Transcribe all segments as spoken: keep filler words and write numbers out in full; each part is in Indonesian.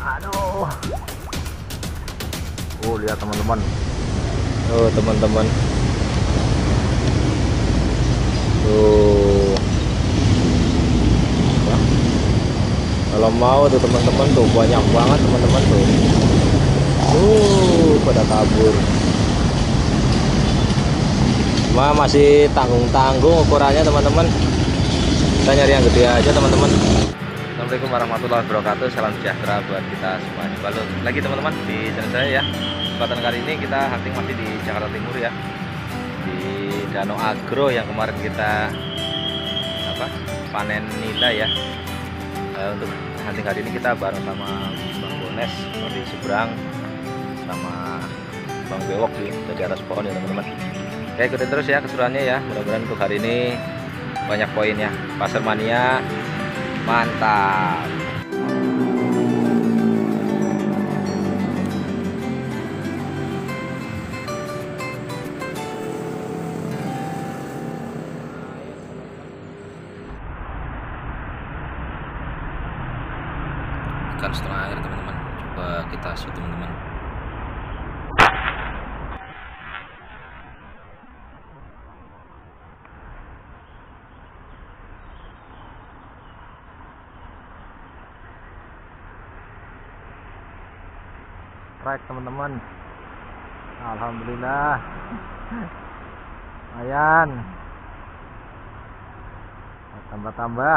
Aduh. Oh, lihat teman-teman. Oh, teman-teman. Tuh. Nah, kalau mau tuh teman-teman tuh banyak banget teman-teman tuh. Tuh, pada kabur. Cuma masih tanggung-tanggung ukurannya teman-teman. Kita nyari yang gede aja teman-teman. Assalamualaikum warahmatullahi wabarakatuh. Salam sejahtera buat kita semua. Balik lagi teman-teman di channel saya ya. Kesempatan kali ini kita hunting masih di Jakarta Timur ya, di Danau Agro yang kemarin kita apa panen nila ya. E, untuk hunting kali ini kita bareng sama Bang Bones di seberang, sama Bang Bewok di, di atas pohon ya teman-teman. Oke, ikutin terus ya keseruannya ya. Mudah-mudahan untuk hari ini banyak poinnya. Pasar mania mantap. Ikan setengah air teman-teman. Coba kita shoot teman-teman. Strike teman-teman. Alhamdulillah. Lumayan. Tambah-tambah.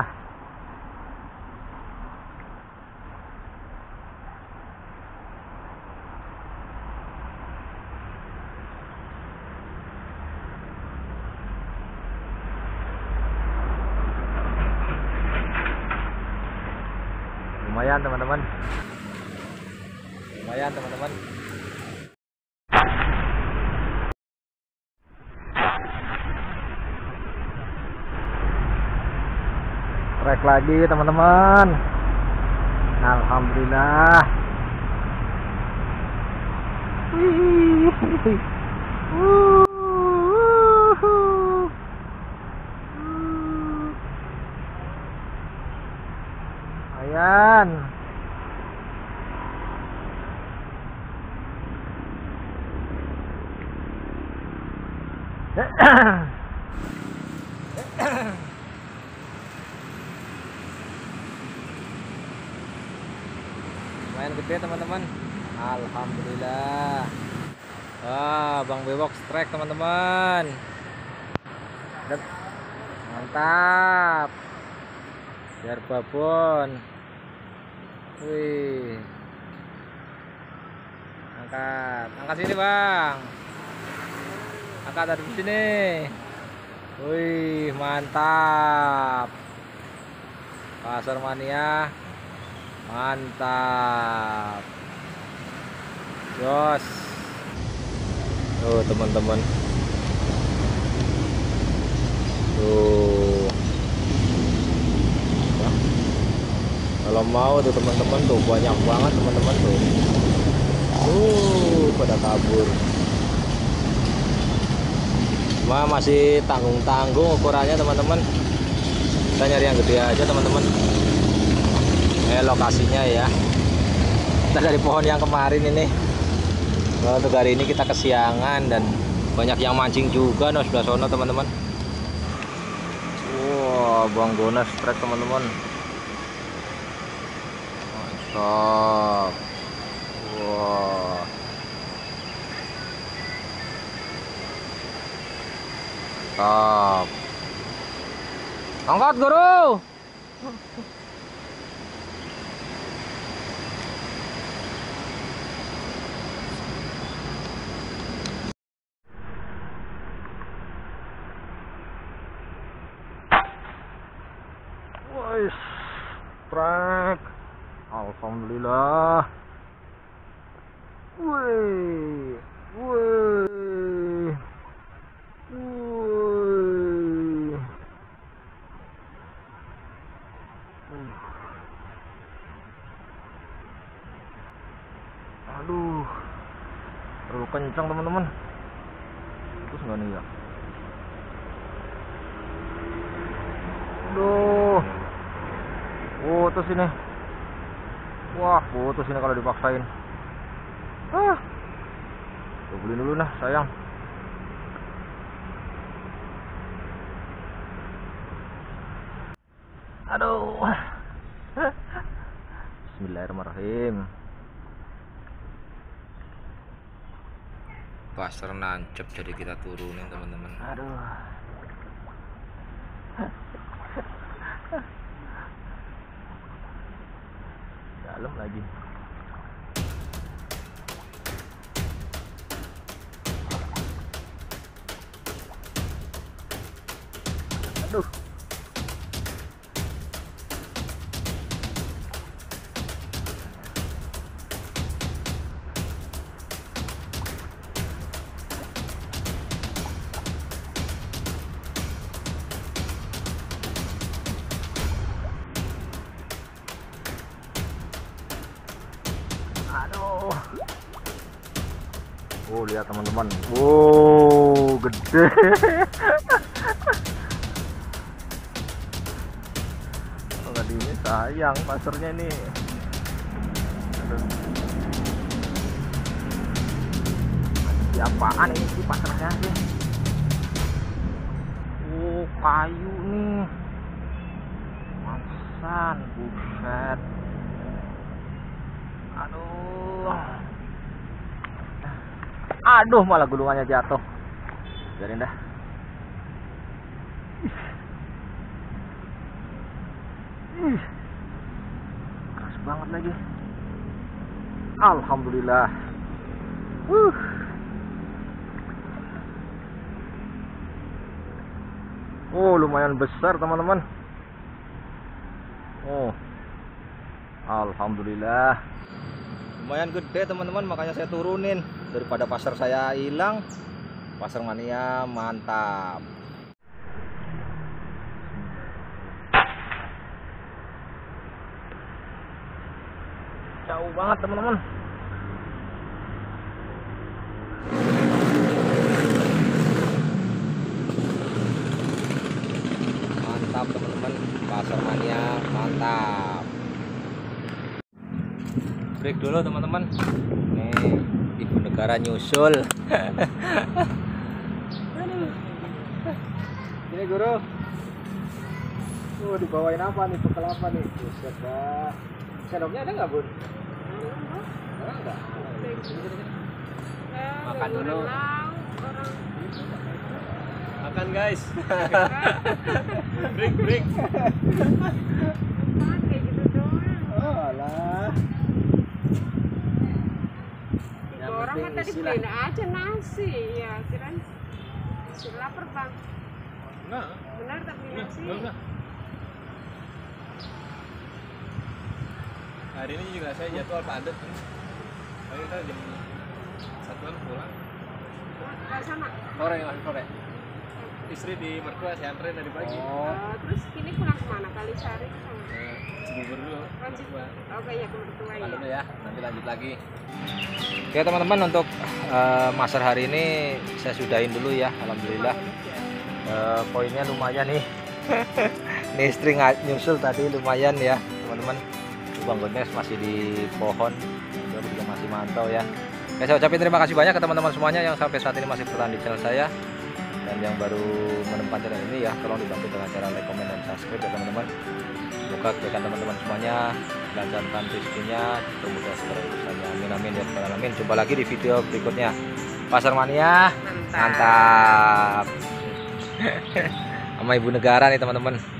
Lumayan teman-teman. Lumayan teman-teman. Trek lagi teman-teman. Alhamdulillah. Wih. Lumayan. Lumayan gede teman-teman. Alhamdulillah. Wah, Bang Bewok strike teman-teman. Mantap. Biar babon. Wih. Angkat, angkat sini bang. Angkat dari sini. Wih, mantap. Pasar mania mantap. Jos. Tuh teman-teman. Tuh. Nah, kalau mau tuh teman-teman tuh banyak banget teman-teman tuh. Tuh, pada kabur. Cuma masih tanggung-tanggung ukurannya teman-teman. Kita nyari yang gede aja teman-teman. Eh, lokasinya ya. Kita dari pohon yang kemarin ini. Nah, untuk hari ini kita kesiangan dan banyak yang mancing juga no sebelah sono teman-teman. Wow, Bang Bones strike teman-teman. Mantap. Wow. Mantap. Angkat guru. Wih, strike. Alhamdulillah. Wih, wih, wih. Aduh, terlalu kencang teman-teman. Terus nggak nih ya? Aduh. Oh, terus ini. Wah, putus ini kalau dipaksain. Ah, beli dulu nah, sayang. Aduh. Bismillahirrahmanirrahim. Pasar nancep, jadi kita turunin teman-teman. Aduh. Dalam lagi. Aduh. Aduh. Oh, lihat teman-teman. Wow, gede. Oh, tadi ini sayang pasarnya ini. Aduh. Apaan ini sih pasarnya sih? Oh, kayu nih. Mansan, buset. Aduh. Aduh, malah gulungannya jatuh. Biarin dah. Ih. Keras banget lagi. Alhamdulillah. Uh. Oh, lumayan besar teman-teman. Oh. Alhamdulillah. Lumayan gede teman-teman, makanya saya turunin. Daripada pasar saya hilang, Pasar Mania mantap. Jauh banget teman-teman. Mantap teman-teman, Pasar Mania mantap. Break dulu teman-teman. Nih, ibu negara nyusul. Ini guru. Oh, dibawain apa nih? Bekal apa nih? Buset dah. Sendoknya ada nggak, Bun? Ada nggak? Makan dulu. Makan guys. Break break. Kayak gitu doang. Oh alah. Orang kan tadi beliin aja nasi, ya kirain si lapar bang. Enggak. Benar tak beli nasi? Enggak. Hari ini juga saya jadwal padat. Hari kita jam satuan pulang. Ke sana? Sore masih sore. Istri di mertua saya anterin dari pagi. Oh, terus kini pulang kemana? Kalisari ke sana? Cibubur dulu. Oke ya, ke mertua ya. Dulu ya, nanti lanjut lagi. Oke teman-teman, untuk uh, masar hari ini saya sudahin dulu ya. Alhamdulillah uh, poinnya lumayan nih. Nih string nyusul tadi lumayan ya teman-teman. Bang Gones masih di pohon, juga masih mantau ya. Oke, saya ucapin terima kasih banyak ke teman-teman semuanya yang sampai saat ini masih bertahan di channel saya. Dan yang baru menemukan channel ini ya, tolong dibantu dengan cara like, comment, dan subscribe ya teman-teman. Semoga kebaikan teman-teman semuanya, lancarkan rezekinya, dipermudah segala urusannya. Amin amin ya rabbal alamin. Jumpa lagi di video berikutnya. Pasar Mania mantap. Sama ibu negara nih teman-teman.